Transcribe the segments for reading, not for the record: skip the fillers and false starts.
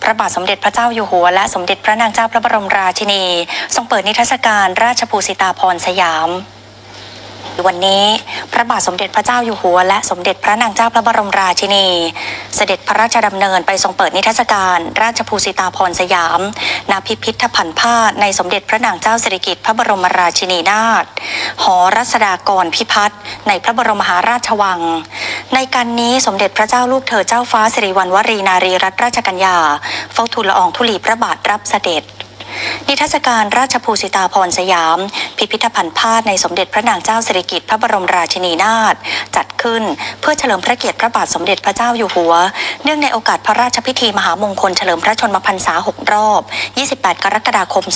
พระบาทสมเด็จพระเจ้าอยู่หัวและสมเด็จพระนางเจ้าพระบรมราชินีทรงเปิดนิทรรศการราชภูสิตาภรณ์สยามวันนี้พระบาทสมเด็จพระเจ้าอยู่หัวและสมเด็จพระนางเจ้าพระบรมราชินีเสด็จพระราชดำเนินไปทรงเปิดนิทรรศการราชภูสิตาภรณ์สยามณพิพิธภัณฑ์ผ้าในสมเด็จพระนางเจ้าสิริกิติ์พระบรมราชินีนาถหอรัศดากรพิพัฒน์ในพระบรมมหาราชวังในการนี้สมเด็จพระเจ้าลูกเธอเจ้าฟ้าสิริวัณวรีนารีรัตนราชกัญญาเฝ้าทูลละอองธุลีพระบาทรับเสด็จนิทรรศการราชภูสิตาภรณ์สยามพิพิธภัณฑ์ผ้าในสมเด็จพระนางเจ้าสิริกิติ์พระบรมราชินีนาถจัดขึ้นเพื่อเฉลิมพระเกียรติพระบาทสมเด็จพระเจ้าอยู่หัวเนื่องในโอกาสพระราชพิธีมหามงคลเฉลิมพระชนมพรรษา6 รอบ 28 กรกฎาคม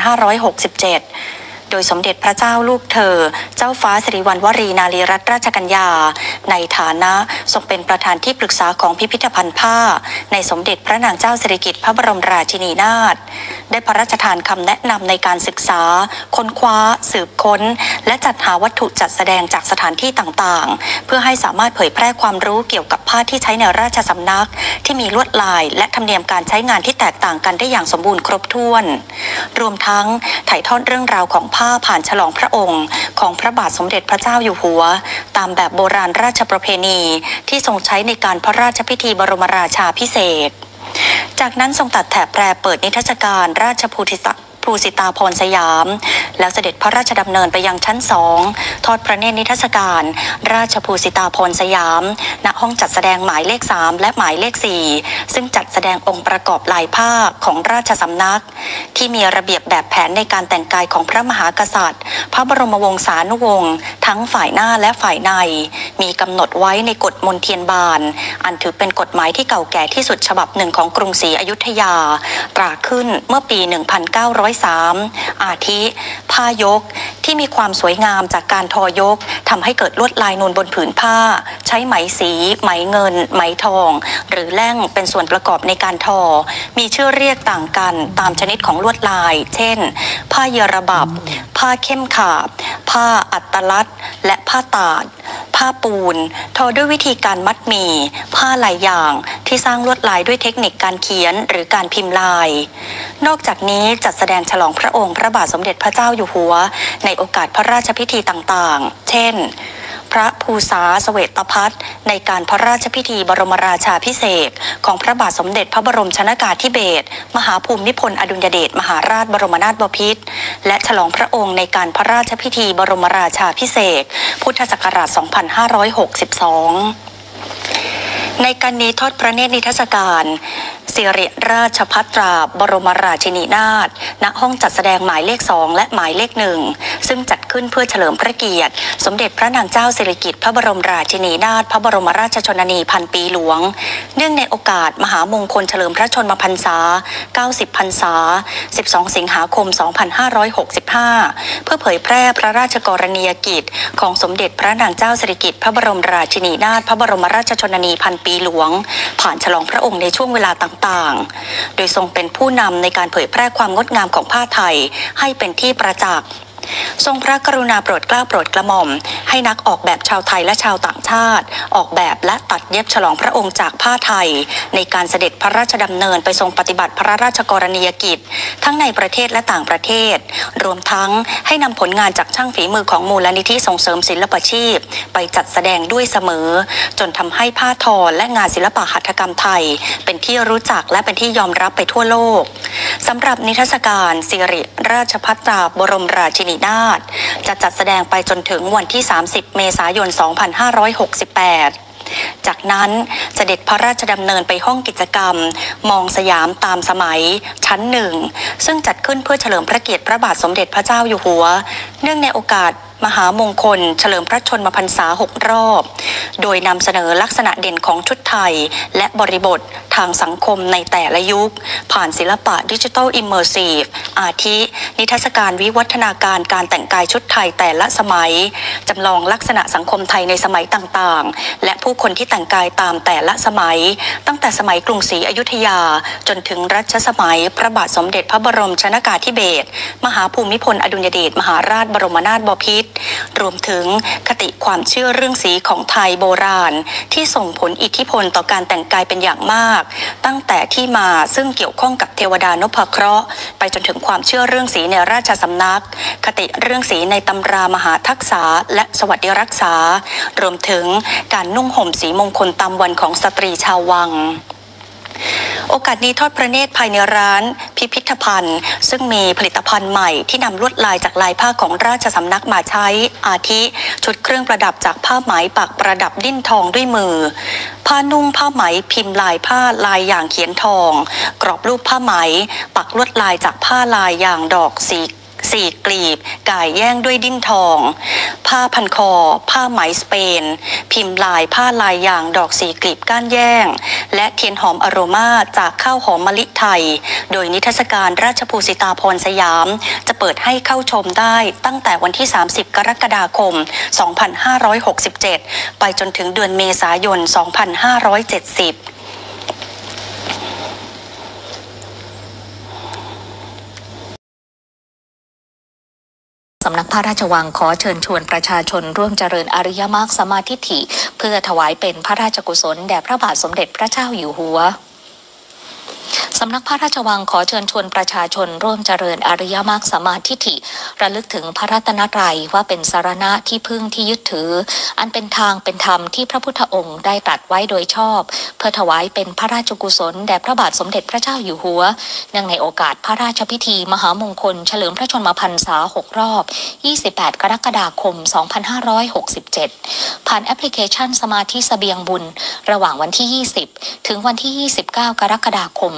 2567โดยสมเด็จพระเจ้าลูกเธอเจ้าฟ้าสิริวัณวรีนารีรัตนราชกัญญาในฐานะทรงเป็นประธานที่ปรึกษาของพิพิธภัณฑ์ผ้าในสมเด็จพระนางเจ้าสิริกิติ์พระบรมราชินีนาถได้พระราชทานคำแนะนำในการศึกษาค้นคว้าสืบค้นและจัดหาวัตถุจัดแสดงจากสถานที่ต่างๆเพื่อให้สามารถเผยแพร่ความรู้เกี่ยวกับผ้าที่ใช้ในราชสำนักที่มีลวดลายและธรรมเนียมการใช้งานที่แตกต่างกันได้อย่างสมบูรณ์ครบถ้วนรวมทั้งถ่ายทอดเรื่องราวของผ้าผ่านฉลองพระองค์ของพระบาทสมเด็จพระเจ้าอยู่หัวตามแบบโบราณราชประเพณีที่ทรงใช้ในการพระราชพิธีบรมราชาภิเษกจากนั้นทรงตัดแถบแปรเปิดนิทรรศการราชภูสิตาภรณ์สยามแล้วเสด็จพระราชดำเนินไปยังชั้น2ทอดพระเนตรนิทรรศการราชภูสิตาภรณ์สยามณห้องจัดแสดงหมายเลข3และหมายเลข4ซึ่งจัดแสดงองค์ประกอบลายผ้าของราชสำนักที่มีระเบียบแบบแผนในการแต่งกายของพระมหากษัตริย์พระบรมวงศานุวงศ์ทั้งฝ่ายหน้าและฝ่ายในมีกำหนดไว้ในกฎมนเทียนบานอันถือเป็นกฎหมายที่เก่าแก่ที่สุดฉบับหนึ่งของกรุงศรีอยุธยาตราขึ้นเมื่อปี 1903 อาทิผ้ายกที่มีความสวยงามจากการทอยกทำให้เกิดลวดลายนูนบนผืนผ้าใช้ไหมสีไหมเงินไหมทองหรือแล่งเป็นส่วนประกอบในการทอมีชื่อเรียกต่างกันตามชนิดของลวดลายเช่นผ้าเยระบับผ้าเข้มขาบผ้าอัตลัดและผ้าตาดผ้าปูนทอด้วยวิธีการมัดหมี่ผ้าหลายอย่างที่สร้างลวดลายด้วยเทคนิคการเขียนหรือการพิมพ์ลายนอกจากนี้จัดแสดงฉลองพระองค์พระบาทสมเด็จพระเจ้าอยู่หัวในโอกาสพระราชพิธีต่างๆเช่นพระภูษาเสวตพัฒน์ในการพระราชพิธีบรมราชาภิเษกของพระบาทสมเด็จพระบรมชนกาธิเบศรมหาภูมิพลอดุลยเดชมหาราชบรมนาถบพิตรและฉลองพระองค์ในการพระราชพิธีบรมราชาภิเษกพุทธศักราช 2562 ในการนี้ทอดพระเนตรนิทรรศการสิริราชภัตราบรมราชินีนาถณห้องจัดแสดงหมายเลข2และหมายเลข1ซึ่งจัดขึ้นเพื่อเฉลิมพระเกียรติสมเด็จพระนางเจ้าสิริกิติ์พระบรมราชินีนาถพระบรมราชชนนีพันปีหลวงเนื่องในโอกาสมหามงคลเฉลิมพระชนมพรรษา90 พรรษา12 สิงหาคม 2565เพื่อเผยแพร่พระราชกรณียกิจของสมเด็จพระนางเจ้าสิริกิติ์พระบรมราชินีนาถพระบรมราชชนนีพันปีหลวงผ่านฉลองพระองค์ในช่วงเวลาต่างๆโดยทรงเป็นผู้นำในการเผยแพร่ความงดงามของผ้าไทยให้เป็นที่ประจักษ์ทรงพระกรุณาโปรดเกล้าโปรดกระหม่อมให้นักออกแบบชาวไทยและชาวต่างชาติออกแบบและตัดเย็บฉลองพระองค์จากผ้าไทยในการเสด็จพระราชดำเนินไปทรงปฏิบัติพระราชกรณียกิจทั้งในประเทศและต่างประเทศรวมทั้งให้นำผลงานจากช่างฝีมือของมูลนิธิส่งเสริมศิลปาชีพไปจัดแสดงด้วยเสมอจนทำให้ผ้าทอและงานศิลปหัตถกรรมไทยเป็นที่รู้จักและเป็นที่ยอมรับไปทั่วโลกสำหรับนิทรรศการสิริราชภัตราบรมราชินีนาถจะจัดแสดงไปจนถึงวันที่30 เมษายน 2568จากนั้นเสด็จพระราชดำเนินไปห้องกิจกรรมมองสยามตามสมัยชั้น1ซึ่งจัดขึ้นเพื่อเฉลิมพระเกียรติพระบาทสมเด็จพระเจ้าอยู่หัวเนื่องในโอกาสมหามงคลเฉลิมพระชนมพรรษา6 รอบโดยนำเสนอลักษณะเด่นของชุดไทยและบริบททางสังคมในแต่ละยุคผ่านศิลปะดิจิทัลอิมเมอร์ซีฟอาทินิทรรศการวิวัฒนาการการแต่งกายชุดไทยแต่ละสมัยจำลองลักษณะสังคมไทยในสมัยต่างๆและผู้คนที่แต่งกายตามแต่ละสมัยตั้งแต่สมัยกรุงศรีอยุธยาจนถึงรัชสมัยพระบาทสมเด็จพระบรมชนกาธิเบศรมหาภูมิพลอดุลยเดชมหาราชบรมนาถบพิตรรวมถึงคติความเชื่อเรื่องสีของไทยโบราณที่ส่งผลอิทธิพลต่อการแต่งกายเป็นอย่างมากตั้งแต่ที่มาซึ่งเกี่ยวข้องกับเทวดานพเคราะห์ไปจนถึงความเชื่อเรื่องสีในราชสำนักคติเรื่องสีในตำรามหาทักษะและสวัสดิรักษารวมถึงการนุ่งห่มสีมงคลตามวันของสตรีชาววังโอกาสนี้ทอดพระเนตรภายในร้านพิพิธภัณฑ์ซึ่งมีผลิตภัณฑ์ใหม่ที่นำลวดลายจากลายผ้าของราชสำนักมาใช้อาทิชุดเครื่องประดับจากผ้าไหมปักประดับดิ้นทองด้วยมือผ้านุ่งผ้าไหมพิมพ์ลายผ้าลายอย่างเขียนทองกรอบรูปผ้าไหมปักลวดลายจากผ้าลายอย่างดอกสี่กลีบก่ายแย่งด้วยดิ้นทองผ้าพันคอผ้าไหมสเปนพิมพ์ลายผ้าลายอย่างดอกสี่กลีบก้านแย่งและเทียนหอมอโรมาจากข้าวหอมมะลิไทยโดยนิทรรศการราชภูสิตาพรสยามจะเปิดให้เข้าชมได้ตั้งแต่วันที่30กรกฎาคม2567ไปจนถึงเดือนเมษายน2570สำนักพระราชวังขอเชิญชวนประชาชนร่วมเจริญอริยมรรคสัมมาทิฏฐิเพื่อถวายเป็นพระราชกุศลแด่พระบาทสมเด็จพระเจ้าอยู่หัวสำนักพระราชวังขอเชิญชวนประชาชนร่วมเจริญอริยมรรคสัมมาทิฏฐิระลึกถึงพระรัตนตรัยว่าเป็นสรณะที่พึ่งที่ยึดถืออันเป็นทางเป็นธรรมที่พระพุทธองค์ได้ตรัสไว้โดยชอบเพื่อถวายเป็นพระราชกุศลแด่พระบาทสมเด็จพระเจ้าอยู่หัวเนื่องในโอกาสพระราชพิธีมหามงคลเฉลิมพระชนมพรรษา6 รอบ28กรกฎาคม2567ผ่านแอปพลิเคชันสมาธิเสบียงบุญระหว่างวันที่20ถึงวันที่29กรกฎาคม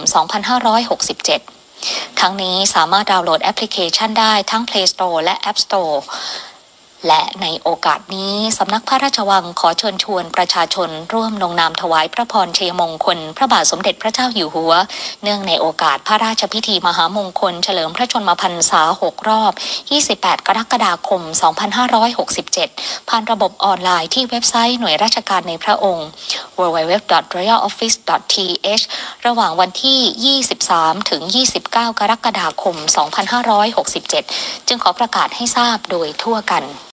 2567 ทั้งนี้สามารถดาวน์โหลดแอปพลิเคชันได้ทั้ง Play Store และ App Store และในโอกาสนี้สำนักพระราชวังขอเชิญชวนประชาชนร่วมลงนามถวายพระพรชัยมงคลพระบาทสมเด็จพระเจ้าอยู่หัวเนื่องในโอกาสพระราชพิธีมหามงคลเฉลิมพระชนมพรรษา6 รอบ28กรกฎาคม2567ผ่านระบบออนไลน์ที่เว็บไซต์หน่วยราชการในพระองค์ www.royaloffice.th ระหว่างวันที่23ถึง29กรกฎาคม2567จึงขอประกาศให้ทราบโดยทั่วกัน